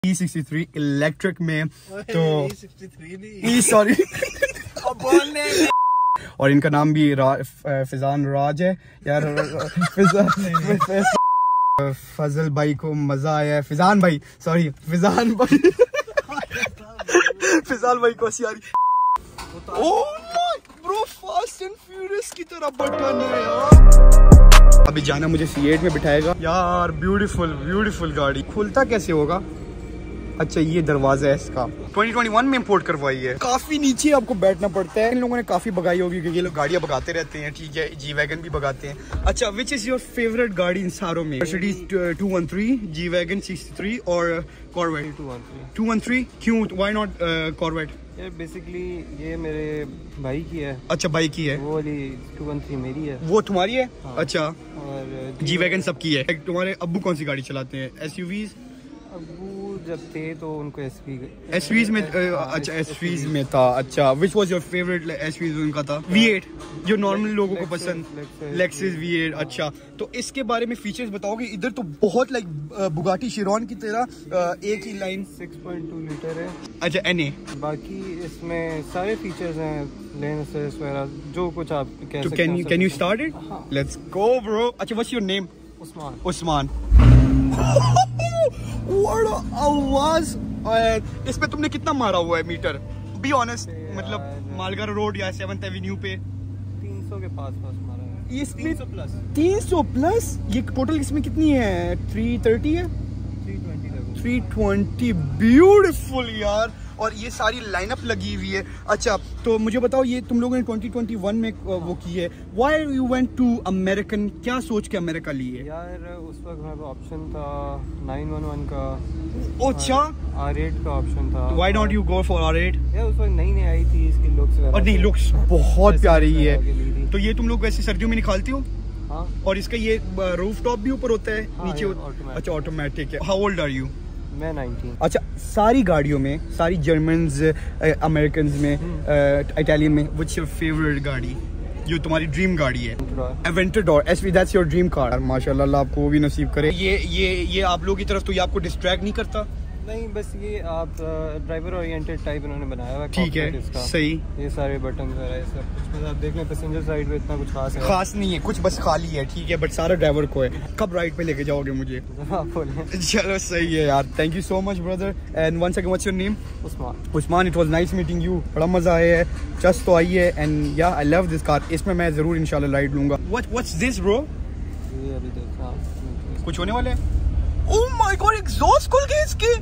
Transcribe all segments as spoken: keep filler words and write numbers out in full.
ई sixty three electric में, तो ई sorry और इनका नाम भी फिजान राज है यार। फजल भाई को मजा आया है, फिजान भाई सॉरी फिजान भाई फिजान भाई को हंसी आ रही। Oh my bro, fast and furious की तरह बटन है यार। अभी जाना मुझे सी एट में बिठाएगा यार। ब्यूटीफुल ब्यूटीफुल गाड़ी। खुलता कैसे होगा? अच्छा ये दरवाजा है इसका। ट्वेंटी ट्वेंटी वन में इंपोर्ट करवाई है। काफी नीचे आपको बैठना पड़ता है। इन लोगों ने काफी भगाई होगी क्योंकि ये लोग गाड़ियां भगाते रहते हैं, ठीक है। जी वैगन भी भगाते हैं। अच्छा, विच इज योर फेवरेट गाड़ी इन सारों में? Mercedes two one three, G wagon sixty three और कॉर्वेट टू वन थ्री। क्यों, व्हाई नॉट कॉर्वेट? यार बेसिकली ये मेरे भाई की है। अच्छा भाई की है। वो वाली टू वन थ्री मेरी है। वो तुम्हारी है? हाँ। अच्छा, और जी वैगन सबकी है। तुम्हारे अब्बू कौन सी गाड़ी चलाते हैं? एसयूवीज? अब्बू जब थे तो उनको एसवी एसवीज में। अच्छा एसवीज में था। अच्छा, which was your favourite SVJ उनका था? वी एट जो नॉर्मल लोगों को पसंद, लेक्सस वी एट। अच्छा, तो इसके बारे में फीचर्स बताओगे? इधर तो बहुत लाइक बुगाटी शिरॉन की तरह एक ही line. Six point two litre है। अच्छा, एनए। बाकी इसमें सारे फीचर्स हैं, लेन असिस्ट वगैरह जो कुछ आप कह तो सकते हैं। Can you can you start it? Let's go bro. अच्छा, what's your name? Usman. Usman. आवाज। इसमें तुमने कितना मारा हुआ है मीटर? बी ऑनेस्ट, मतलब मालगार रोड या सेवंथ एवेन्यू पे? तीन सौ के पास पास मारा है। ये तीन सौ प्लस। तीन सौ प्लस। ये टोटल इसमें कितनी है? थ्री थर्टी है। Three twenty. ब्यूटीफुल यार। और ये सारी लाइनअप लगी हुई है। अच्छा, तो मुझे बताओ, ये तुम लोगों ने ट्वेंटी ट्वेंटी वन में वो की है। Why you went to American? क्या सोच के अमेरिका लिए? यार उस वक्त मेरे पास ऑप्शन था नाइन वन वन का। अच्छा, आर एट का ऑप्शन था। Why don't you go for R eight? यार उस वक्त नई नई आई थी, इसकी लुक्स वगैरह। और नहीं, लुक्स बहुत प्यारी है। तो ये तुम लोग वैसे सर्दियों में निकालती हो? हाँ। और इसका ये रूफ टॉप भी ऊपर होता है? हाँ, नीचे होता? अच्छा, ऑटोमेटिक है। How old are you? मैं नाइनटीन। अच्छा, सारी गाड़ियों में, सारी जर्मन्स, अमेरिकन में, इटालियन में, व्हाट्स योर फेवरेट गाड़ी जो तुम्हारी ड्रीम गाड़ी है? Aventador. SV, that's your dream car. माशाल्लाह, अल्लाह आपको वो भी नसीब करे। ये ये ये आप लोगों की तरफ तो ये आपको डिस्ट्रैक्ट नहीं करता? नहीं, बस ये आप ड्राइवर ओरिएंटेड टाइप इन्होंने बनाया हुआ है। ठीक है, सही। ये सारे बटन वगैरह सब कुछ, मतलब आप देख लें पैसेंजर साइड पे इतना कुछ खास है खास नहीं है, कुछ बस खाली है, ठीक है, बट सारा ड्राइवर को है। कब राइड पे लेके जाओगे मुझे? आप बोलें। चलो सही है यार। Thank you so much brother. And once again, what's your name? Usman. Usman, it was nice meeting you. बड़ा मजा आया है, जस्ट तो आई है। And ya I love this car. इसमें मैं जरूर इंशाल्लाह राइड लूंगा। What what's this bro? ये अभी देखा कुछ होने वाले है। ओह माय गॉड, एग्जॉस्ट खुल गए इसके।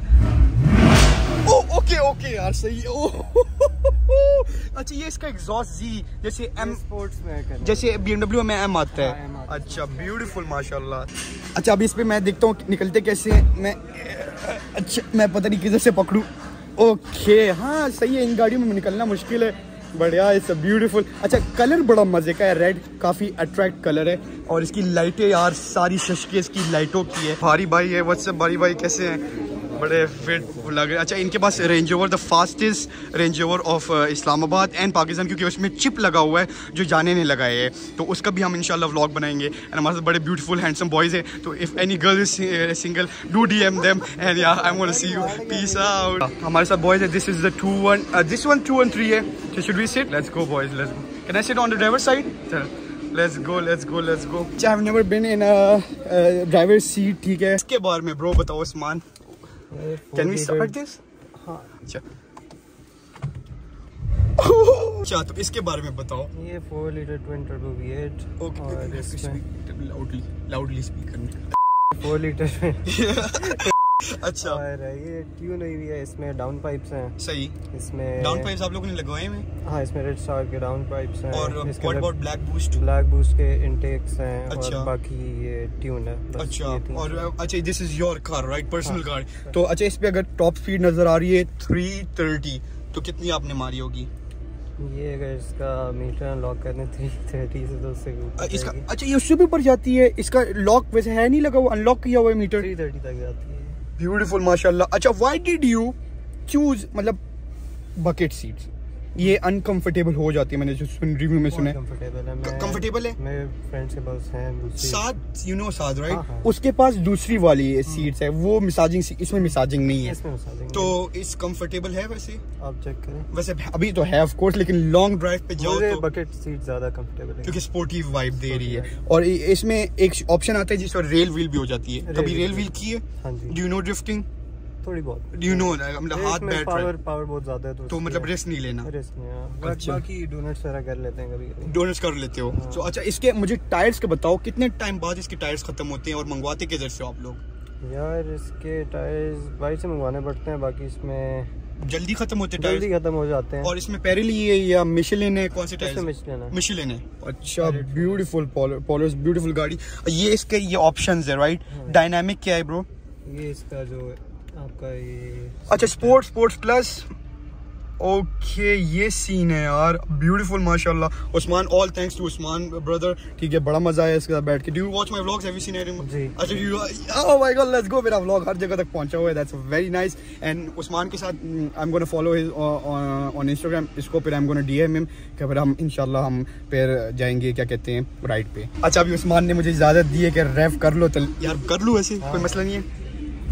ओह ओके ओके यार, सही है। ओह अच्छा, ये इसका एग्जॉस्ट जी जैसे एम स्पोर्ट्स में, जैसे बीएमडब्ल्यू में एम आता है। हाँ, अच्छा, ब्यूटीफुल माशाल्लाह। अच्छा, अभी इस पे मैं देखता हूँ निकलते कैसे मैं। अच्छा, मैं पता नहीं किधर से पकड़ूं। ओके, हाँ सही है। इन गाड़ियों में निकलना मुश्किल है। बढ़िया, इट्स ब्यूटीफुल। अच्छा, कलर बड़ा मजे का है। रेड काफी अट्रैक्ट कलर है। और इसकी लाइटें यार सारी शशके इसकी लाइटों की है। भारी भाई है। व्हाट्सअप भारी भाई, कैसे हैं? बड़े फिट लग रहे। अच्छा, इनके पास Range Rover, the fastest Range Rover of Islamabad and Pakistan, क्योंकि उसमें चिप लगा हुआ है जो जाने नहीं लगाए है। तो उसका भी हम इंशाल्लाह व्लॉग बनाएंगे। एंड हमारे साथ बड़े ब्यूटीफुल हैंडसम बॉयज है। तो if any girl is single, do DM them and ya I want to see you. Peace out. हमारे साथ बॉयज है। This is the two one, this one two one three है। So should we sit? Let's go boys, let's go. Can I sit on the driver's side? Let's go, let's go, let's go. I've never been in a, a driver's seat, ठीक है। इसके बारे में bro बताओ Usman. Can we start this? हाँ। अच्छा अच्छा, तो इसके बारे में बताओ। ये four litre twin turbo V eight. Okay, और इसमें loudly loudly speak करना। फोर लीटर अच्छा, और ये ट्यून हुई हुई है। इसमें डाउन पाइप्स हैं। सही। इसमें डाउन पाइप्स आप लोगों ने लगवाए हैं? हाँ, इसमें रेड स्टार के डाउन पाइप्स हैं। और what about black boost? Black boost के इनटेक्स हैं। अच्छा। और बाकी ये ट्यून है। अच्छा, और अच्छा, this is your car right, personal car. तो अच्छा, इस पे अगर टॉप स्पीड नजर आ रही है थ्री थर्टी, तो कितनी आपने मारी होगी? ये अगर इसका मीटर अनलॉक करने थ्री थर्टी से तो उससे इसका। अच्छा, ये उससे भी ऊपर जाती है। इसका लॉक वैसे है नहीं लगा हुआ, अनलॉक किया हुआ है मीटर। थ्री थर्टी तक जाती है। ब्यूटीफुल माशाल्लाह। अच्छा, व्हाई डिड यू चूज मतलब बकेट सीट्स? ये अनकंफर्टेबल हो जाती है, मैंने जो रिव्यू में सुना है। कंफर्टेबल है, मैं कंफर्टेबल है, मेरे फ्रेंड्स के पास हैं दूसरी साथ यू नो साथ राइट हाँ, हाँ। उसके पास दूसरी वाली सीट्स है, वो मिसाजिंग, इसमें मिसाजिंग नहीं है, इसमें मसाजिंग तो इस कंफर्टेबल है वैसे, आप चेक करें। वैसे अभी तो है ऑफ कोर्स, लेकिन लॉन्ग ड्राइव पे जाओ मुझे तो बकेट सीट ज्यादा कंफर्टेबल है क्योंकि स्पोर्टिव वाइब दे रही है। और इ- इसमें एक ऑप्शन आता है जिसमें रेल व्हील भी हो जाती है, कभी रेल व्हील की है? हाँ जी, डू यू नो ड्रिफ्टिंग? थोड़ी बहुत। डू यू नो मतलब हाथ बैठ रहा पावर है पावर बहुत ज्यादा है तो, तो मतलब रिस्क नहीं लेना, रिस्क नहीं है। अच्छा। बाकी डोनट्स वगैरह कर लेते हैं कभी कभी। डोनट्स कर लेते हो हाँ। तो अच्छा, इसके मुझे टायर्स के बताओ कितने टाइम बाद इसके टायर्स खत्म होते हैं और मंगवाते किधर से हो आप लोग? यार इसके टायर्स बाहर से मंगवाने पड़ते हैं, बाकी इसमें जल्दी खत्म होते हैं जल्दी टायर्स? खत्म हो जाते हैं। और इसमें पेरिली है या मिशेलिन है, कौन से इसमें टायर्स? मिशेलिन है। मिशेलिन है, अच्छा ब्यूटीफुल पोलोस, ब्यूटीफुल गाड़ी। ये इसके ये ऑप्शंस है राइट? डायनामिक क्या है ब्रो? ये इसका जो आपका ये अच्छा स्पोर्ट्स, स्पोर्ट्स प्लस, ओके ये सीन है यार, ब्यूटीफुल माशाल्लाह। Usman, all thanks to Usman brother, ठीक है, बड़ा मजा आया इसके साथ बैठ के। Do you watch my vlogs? Have you seen any? जी। अच्छा you, oh my god, let's go, मेरा व्लॉग हर जगह तक पहुंचा हुआ है, that's very nice. And Usman के साथ I am gonna follow his on Instagram, इसको फिर आई एम गोना डीएम हिम कि फिर हम इंशाल्लाह हम फिर जाएंगे क्या कहते हैं राइड पे। अच्छा अभी उस्मान ने मुझे इजाजत दी है कि रैव कर लो, तो यार कर लूँ ऐसे, कोई मसला नहीं है।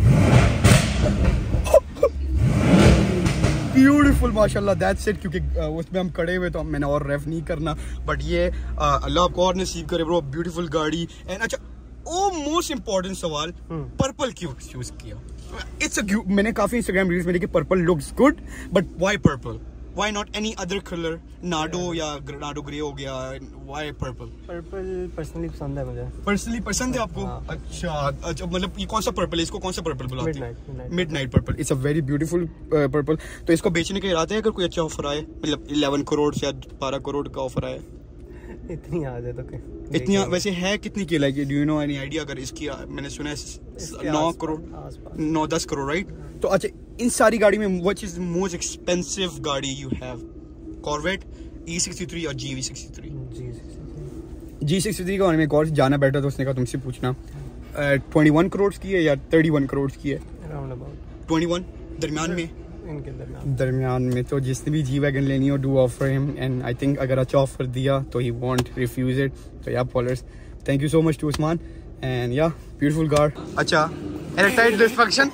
ब्यूटीफुल माशाल्लाह, दैट्स इट, क्योंकि uh, उसमें हम खड़े हुए तो मैंने और रेफ नहीं करना, बट ये uh, अल्लाह आपको और नसीब करे ब्रो, ब्यूटीफुल गाड़ी। एंड अच्छा ओ मोस्ट इम्पोर्टेंट सवाल, पर्पल क्यों चूज किया? इट्स अ, मैंने काफी इंस्टाग्राम रील्स में देखी, purple looks good, but why purple? Why not any other colour? Nardo या नाडो ग्रे हो गया, व्हाई पर्पल? पर्पल पर्सनली पसंद है मुझे। पर्सनली पसंद है आपको? हाँ। अच्छा अच्छा, मतलब ये कौन सा पर्पल है, इसको कौन सा पर्पल बुलाते हैं? Midnight, midnight purple, it's a very beautiful purple. तो इसको बेचने के इरादे है अगर कोई अच्छा ऑफर आए, मतलब ग्यारह करोड़ से बारह करोड़ का ऑफर आए? इतनी आ जाए तो क्या? इतनी वैसे है कितनी की like, do you know any idea? अगर इसकी मैंने सुना है नौ करोड़, नौ दस करोड़ राइट? तो अच्छा इन सारी गाड़ी में व्हिच इज मोस्ट एक्सपेंसिव गाड़ी you have? Corvette, E sixty three और G V sixty three? G sixty three का बारे में एक और जाना बैठा तो उसने कहा तुमसे पूछना, ट्वेंटी वन करोड़ की है या थर्टी वन करोड़ की है? अराउंड अबाउट ट्वेंटी वन दरमियान में, इनके दरमियान दरमियान में। तो जिसने भी जी वैगन लेनी हो, do offer him, and I think अगर अच्छा ऑफर दिया तो ही वॉन्ट रिफ्यूज इट। तो या followers, thank you so much to Usman, and ya beautiful car. अच्छा इरेक्टाइल डिस्फंक्शन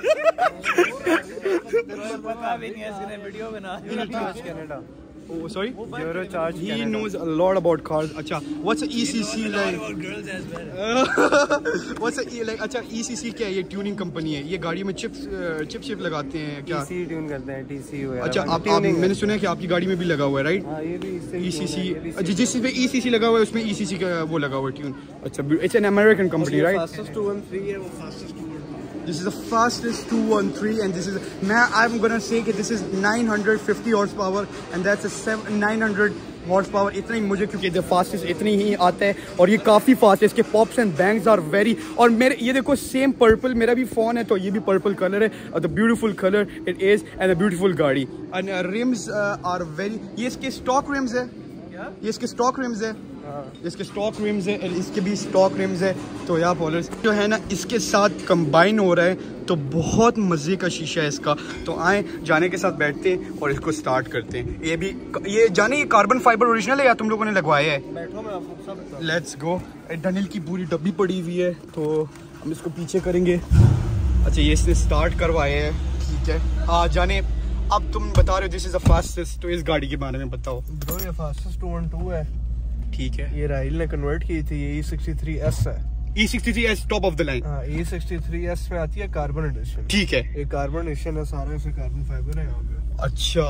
पता भी नहीं है, इसने वीडियो बना Canada. Oh, sorry? Euro charge He Canada. knows a lot about cars. Acha, what's a E C C like? girls as well. What's a E like? अच्छा E C C क्या है? ये ट्यूनिंग कंपनी है, ये गाड़ी में chips chip chip लगाते हैं क्या? टीसी ट्यून करते हैं, टीसी वगैरह। अच्छा आप, आप मैंने सुना है कि आपकी गाड़ी में भी लगा हुआ है राइट? हाँ ये भी इससे E C C, अच्छा जिस पे E C C लगा हुआ है उसमें E C C का वो लगा हुआ है ट्यून। अच्छा it's an American company right? Fastest two one three है, वो fastest two one. This is the fastest two one three, and this is मैं I'm gonna say कि this is nine hundred fifty horsepower and that's a seven nine hundred horsepower। इतना ही मुझे क्योंकि the fastest इतनी ही आता है और ये काफ़ी फास्ट है, इसके pops and bangs are very. और मेरे ये देखो सेम पर्पल, मेरा भी फ़ोन है तो ये भी पर्पल कलर है, the beautiful colour it is and the beautiful गाड़ी। एंड रिम्स आर वेरी, ये इसके स्टॉक रिम्स है, ये इसके स्टॉक रिम्स है, इसके स्टॉक रिम्स है, इसके भी स्टॉक रिम्स है। तो यार फॉलोअर्स जो है ना इसके साथ कंबाइन हो रहा है तो बहुत मज़े का शीशा है इसका। तो आए जाने के साथ बैठते हैं और इसको स्टार्ट करते हैं। ये भी ये जाने ये कार्बन फाइबर ओरिजिनल है या तुम लोगों ने लगवाया है? बैठो मैं आपको सब बता। Let's go. डनिल की पूरी डब्बी पड़ी हुई है तो हम इसको पीछे करेंगे। अच्छा ये इसने स्टार्ट करवाया है, ठीक है। हाँ जाने अब तुम बता रहे हो दिस इज द फास्टेस्ट, तो इस गाड़ी के बारे में बताओ। ब्रो ये फास्टेस्ट टू वन टू है, ठीक है। ये राइल ने कन्वर्ट की थी, ये ई सिक्सटी थ्री एस है। E sixty three S top of the line. हाँ ई सिक्सटी थ्री एस में आती है कार्बन एडिशन, ठीक है। ये कार्बन एडिशन है, सारे से कार्बन फाइबर है यहाँ पे। अच्छा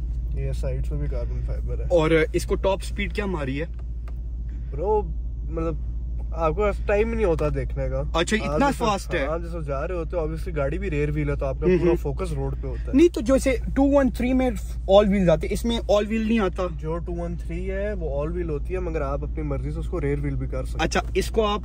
ये साइड से भी कार्बन फाइबर है। और इसको टॉप स्पीड क्या मारी है? ब्रो मतलब आपको टाइम नहीं होता देखने का। अच्छा इतना फास्ट है? आप जैसे जा रहे होते हो ऑब्वियसली गाड़ी भी रेयर व्हील है तो आपका पूरा फोकस रोड पे होता है। नहीं तो जैसे टू वन थ्री में ऑल व्हील्स आते, इसमें ऑल व्हील नहीं आता। जो टू वन थ्री है वो ऑल व्हील होती है, मगर आप अपनी मर्जी से उसको रेयर व्हील भी कर सकते हैं। अच्छा इसको आप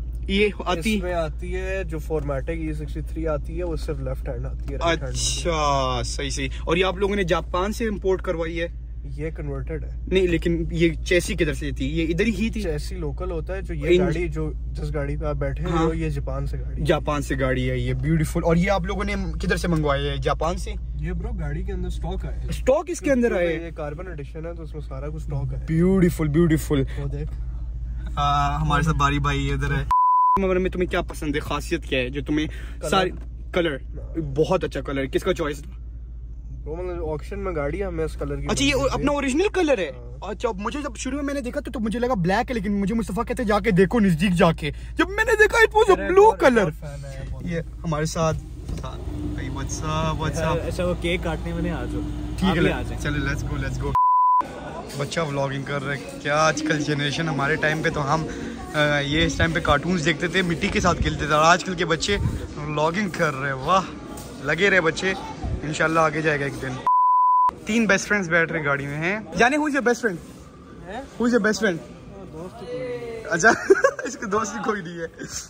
ये आती इसमें आती है जो फॉर्मेटिक ई सिक्सटी थ्री आती है वो सिर्फ लेफ्ट हैंड आती है, right hand अच्छा सही सही। और ये आप लोगों ने जापान से इंपोर्ट करवाई है? ये कन्वर्टेड है। नहीं लेकिन ये चेसी किधर से थी? ये इधर ही थी? चेसी लोकल होता है, जो ये इन- गाड़ी जो जिस गाड़ी पे आप बैठे हाँ। हो ये जापान से गाड़ी है। जापान से गाड़ी है ये, ब्यूटीफुल। और ये आप लोगों ने किधर से मंगवाई है? जापान से? ये ब्रो गाड़ी के अंदर स्टॉक है। स्टॉक इसके अंदर आए। ये कार्बन एडिशन है तो उसमें सारा कुछ स्टॉक है। Beautiful beautiful. वो देख हमारे साथ बारी भाई इधर है। में तुम्हें क्या पसंद है, खासियत क्या है जो तुम्हें सारी? कलर बहुत अच्छा कलर, किसका चॉइस था? ब्रो मतलब ऑक्शन में गाड़ी है, मैं इस कलर की। अच्छा ये अपना ओरिजिनल कलर है। अच्छा मुझे जब शुरू में मैंने देखा तो, तो मुझे लगा ब्लैक है, लेकिन मुझे मुस्तफा कहते जाके देखो नजदीक जाके, जब मैंने देखा it was a blue colour. ये हमारे साथ भाई व्हाट्स अप व्हाट्स अप। अच्छा वो केक काटने वाले आ जाओ। ठीक है चलो लेट्स गो लेट्स गो। बच्चा व्लॉगिंग कर रहा है क्या आजकल जनरेशन। हमारे टाइम पे तो हम आ, ये इस टाइम पे कार्टून्स देखते थे, मिट्टी के साथ खेलते थे, और आजकल के बच्चे व्लॉगिंग कर रहे हैं। वाह लगे रहे बच्चे, इंशाल्लाह आगे जाएगा एक दिन। तीन बेस्ट फ्रेंड्स बैठ रहे गाड़ी में हैं। जाने who is your best friend? Who is your best friend? अच्छा इसके दोस्त कोई नहीं है।